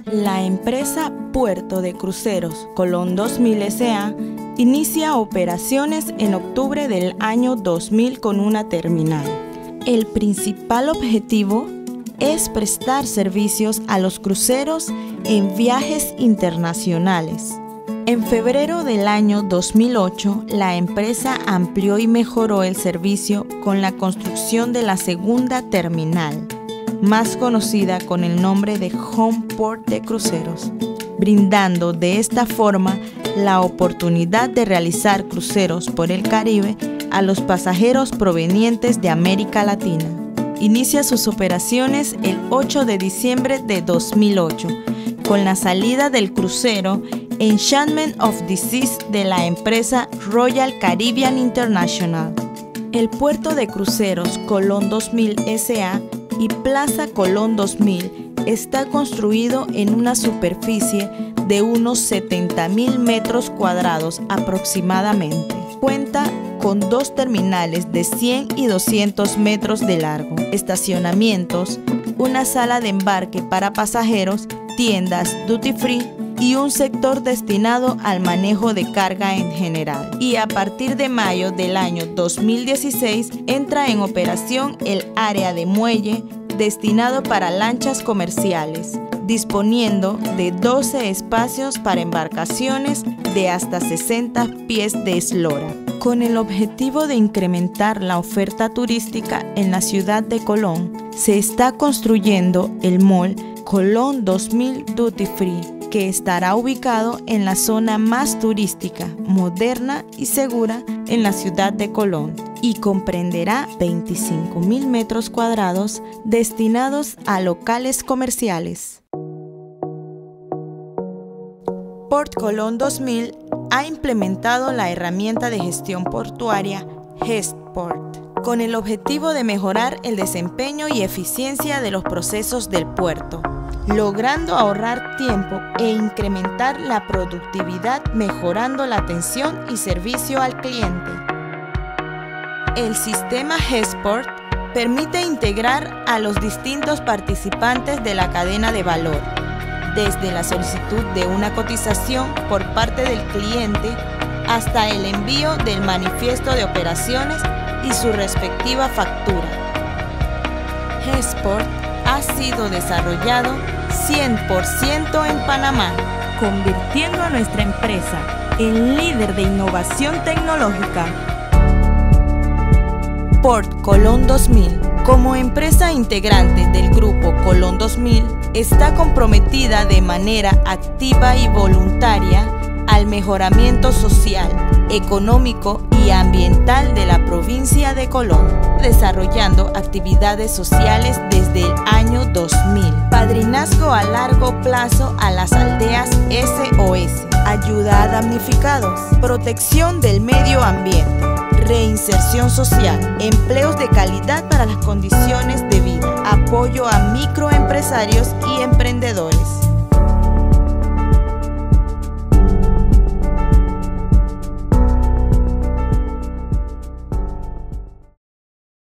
La empresa Puerto de Cruceros Colón 2000 S.A. inicia operaciones en octubre del año 2000 con una terminal. El principal objetivo es prestar servicios a los cruceros en viajes internacionales. En febrero del año 2008, la empresa amplió y mejoró el servicio con la construcción de la segunda terminal, más conocida con el nombre de Home Port de Cruceros, brindando de esta forma la oportunidad de realizar cruceros por el Caribe a los pasajeros provenientes de América Latina. Inicia sus operaciones el 8 de diciembre de 2008, con la salida del crucero Enchantment of the Seas de la empresa Royal Caribbean International. El Puerto de Cruceros Colón 2000 S.A. y Plaza Colón 2000 está construido en una superficie de unos 70.000 metros cuadrados aproximadamente. Cuenta con dos terminales de 100 y 200 metros de largo, estacionamientos, una sala de embarque para pasajeros, tiendas duty free y un sector destinado al manejo de carga en general. Y a partir de mayo del año 2016 entra en operación el área de muelle destinado para lanchas comerciales, disponiendo de 12 espacios para embarcaciones de hasta 60 pies de eslora, con el objetivo de incrementar la oferta turística en la ciudad de Colón. Se está construyendo el mall Colón 2000 Duty Free, que estará ubicado en la zona más turística, moderna y segura en la ciudad de Colón, y comprenderá 25.000 metros cuadrados destinados a locales comerciales. Port Colón 2000 ha implementado la herramienta de gestión portuaria GestPort, con el objetivo de mejorar el desempeño y eficiencia de los procesos del puerto, logrando ahorrar tiempo e incrementar la productividad, mejorando la atención y servicio al cliente. El sistema GestPort permite integrar a los distintos participantes de la cadena de valor, desde la solicitud de una cotización por parte del cliente hasta el envío del manifiesto de operaciones y su respectiva factura. GestPort ha sido desarrollado 100% en Panamá, convirtiendo a nuestra empresa en líder de innovación tecnológica. Port Colón 2000, como empresa integrante del grupo Colón 2000, está comprometida de manera activa y voluntaria al mejoramiento social, económico y ambiental de la provincia de Colón, desarrollando actividades sociales desde el año 2000. Padrinazgo a largo plazo a las aldeas SOS, ayuda a damnificados, protección del medio ambiente, reinserción social, empleos de calidad para las condiciones de vida, apoyo a microempresarios y emprendedores.